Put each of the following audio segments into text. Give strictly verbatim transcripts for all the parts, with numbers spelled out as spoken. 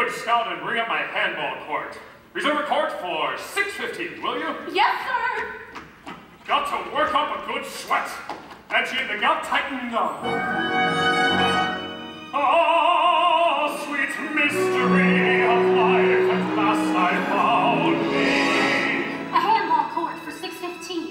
good scout and bring up my handball court. Reserve a court for six fifteen, will you? Yes, sir. Got to work up a good sweat. And she the gut tightened up. Ah, sweet mystery of life, at last I found thee. A handball court for six fifteen.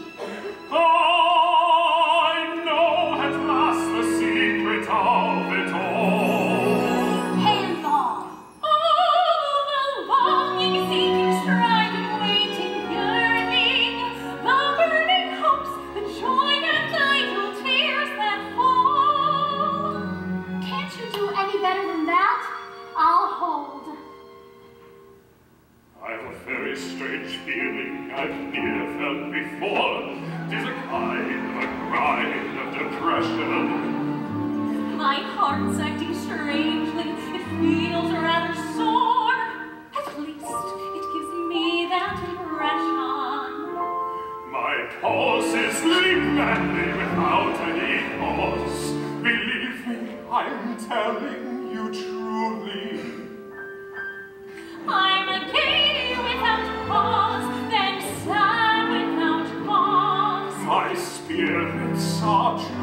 I know at last the secret of it all. Handball. All the longing, seeking, striving, waiting, yearning, the burning hopes, the joy and idle tears that fall. Can't you do any better than that? I'll hold. I've a very strange feeling I've never felt before. 'Tis a kind of a grind of depression. My heart's acting strangely. It feels rather sore. At least it gives me that impression. My pulse is leap madly without any cause. Believe me, I'm telling you truly. I'm gay without cause, then sad without cause. My spirits are